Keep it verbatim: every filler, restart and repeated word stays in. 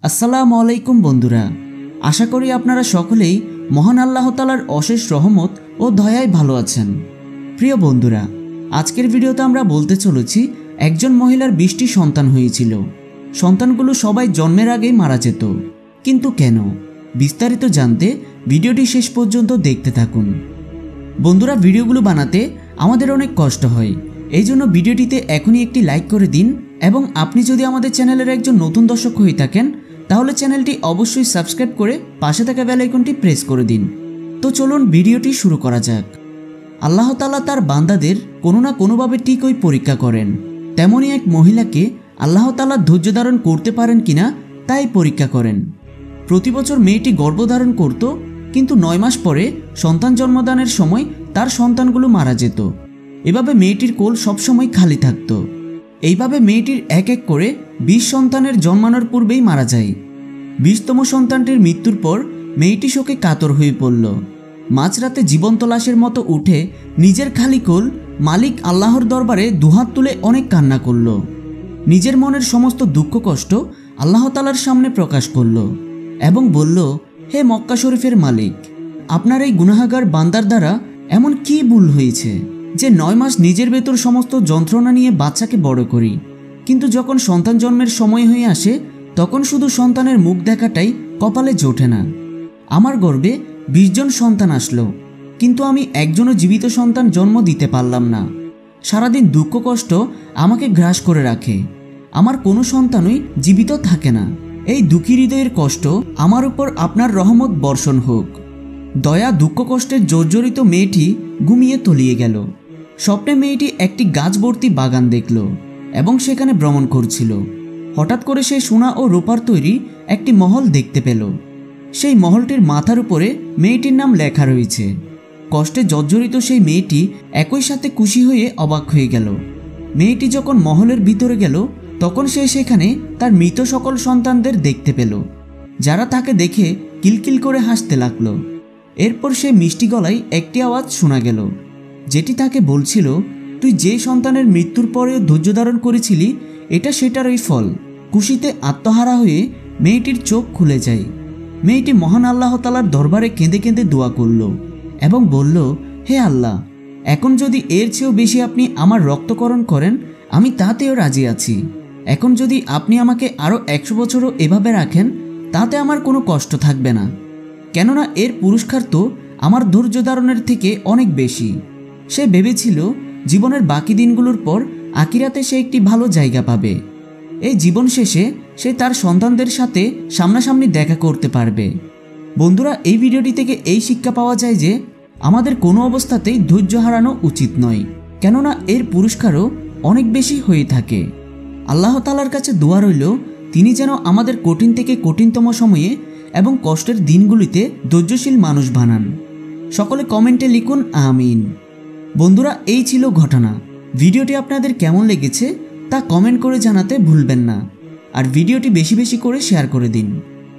আসসালামু আলাইকুম বন্ধুরা, আশা করি আপনারা সকলেই মহান আল্লাহ তাআলার অশেষ রহমত ও দয়ায় ভালো আছেন। প্রিয় বন্ধুরা, আজকের ভিডিওতে আমরা বলতে চলেছি একজন মহিলার বিশটি সন্তান হয়েছিল। সন্তানগুলো সবাই জন্মের আগেই মারা যেত, কিন্তু কেন? বিস্তারিত জানতে ভিডিওটি শেষ পর্যন্ত দেখতে থাকুন। বন্ধুরা, ভিডিওগুলো বানাতে আমাদের অনেক কষ্ট হয়, এই জন্য ভিডিওটিতে এখনই একটি লাইক করে দিন এবং আপনি যদি আমাদের চ্যানেলের একজন নতুন দর্শক হয়ে থাকেন তাহলে চ্যানেলটি অবশ্যই সাবস্ক্রাইব করে পাশে থাকা বেল আইকনটি প্রেস করে দিন। তো চলুন ভিডিওটি শুরু করা যাক। আল্লাহ তাআলা তার বান্দাদের কোনো না কোনোভাবে ঠিকই পরীক্ষা করেন, তেমনই এক মহিলাকে আল্লাহ তাআলা ধৈর্য ধারণ করতে পারেন কিনা তাই পরীক্ষা করেন। প্রতি বছর মেয়েটি গর্ভধারণ করত, কিন্তু নয় মাস পরে সন্তান জন্মদানের সময় তার সন্তানগুলো মারা যেত। এভাবে মেয়েটির কোল সবসময় খালি থাকত। এইভাবে মেয়েটির এক এক করে বিশ সন্তানের জন্মানোর পূর্বেই মারা যায়। বিশতম সন্তানটির মৃত্যুর পর মেয়েটি শোকে কাতর হয়ে পড়ল। মাঝরাতে জীবন্ত লাশের মতো উঠে নিজের খালি কোল মালিক আল্লাহর দরবারে দুহাত তুলে অনেক কান্না করল। নিজের মনের সমস্ত দুঃখ কষ্ট আল্লাহ তাআলার সামনে প্রকাশ করল এবং বলল, হে মক্কা শরীফের মালিক, আপনার এই গুনাহগার বান্দার দ্বারা এমন কি ভুল হয়েছে যে নয় মাস নিজের ভেতর সমস্ত যন্ত্রণা নিয়ে বাচ্চাকে বড় করি, কিন্তু যখন সন্তান জন্মের সময় হয়ে আসে তখন শুধু সন্তানের মুখ দেখাটাই কপালে জোটে না। আমার গর্ভে বিশ জন সন্তান আসলো, কিন্তু আমি একজনও জীবিত সন্তান জন্ম দিতে পারলাম না। সারাদিন দুঃখ কষ্ট আমাকে গ্রাস করে রাখে, আমার কোনো সন্তানই জীবিত থাকে না। এই দুঃখী হৃদয়ের কষ্ট আমার উপর আপনার রহমত বর্ষণ হোক। দয়া দুঃখ কষ্টের জর্জরিত মেয়েটি ঘুমিয়ে তলিয়ে গেল। স্বপ্নে মেয়েটি একটি গাছ ভর্তি বাগান দেখল এবং সেখানে ভ্রমণ করছিল। হঠাৎ করে সে সোনা ও রূপার তৈরি একটি মহল দেখতে পেল। সেই মহলটির মাথার উপরে মেয়েটির নাম লেখা রয়েছে। কষ্টে জর্জরিত সেই মেয়েটি একই সাথে খুশি হয়ে অবাক হয়ে গেল। মেয়েটি যখন মহলের ভিতরে গেল তখন সে সেখানে তার মৃত সকল সন্তানদের দেখতে পেল, যারা তাকে দেখে কিলকিল করে হাসতে লাগলো। এরপর সে মিষ্টি গলায় একটি আওয়াজ শোনা গেল, যেটি তাকে বলছিল, তুই যে সন্তানের মৃত্যুর পরেও ধৈর্য ধারণ করেছিলি, এটা সেটারই ফল। খুশিতে আত্মহারা হয়ে মেয়েটির চোখ খুলে যায়। মেয়েটি মহান আল্লাহ তাআলার দরবারে কেঁদে কেঁদে দোয়া করল এবং বলল, হে আল্লাহ, এখন যদি এর চেয়েও বেশি আপনি আমার রক্তকরণ করেন আমি তাতেও রাজি আছি। এখন যদি আপনি আমাকে আরও একশো বছরও এভাবে রাখেন তাতে আমার কোনো কষ্ট থাকবে না, কেননা এর পুরস্কার তো আমার ধৈর্য ধারণের থেকে অনেক বেশি। সে ভেবেছিল জীবনের বাকি দিনগুলোর পর আখিরাতে সে একটি ভালো জায়গা পাবে। এই জীবন শেষে সে তার সন্তানদের সাথে সামনাসামনি দেখা করতে পারবে। বন্ধুরা, এই ভিডিওটি থেকে এই শিক্ষা পাওয়া যায় যে আমাদের কোনো অবস্থাতেই ধৈর্য হারানো উচিত নয়, কেননা এর পুরস্কারও অনেক বেশি হয়ে থাকে। আল্লাহ তাআলার কাছে দোয়া রইল তিনি যেন আমাদের কঠিন থেকে কঠিনতম সময়ে এবং কষ্টের দিনগুলিতে ধৈর্যশীল মানুষ বানান। সকলে কমেন্টে লিখুন আমিন। বন্ধুরা, এই ছিল ঘটনা। ভিডিওটি আপনাদের কেমন লেগেছে তা কমেন্ট করে জানাতে ভুলবেন না, আর ভিডিওটি বেশি বেশি করে শেয়ার করে দিন।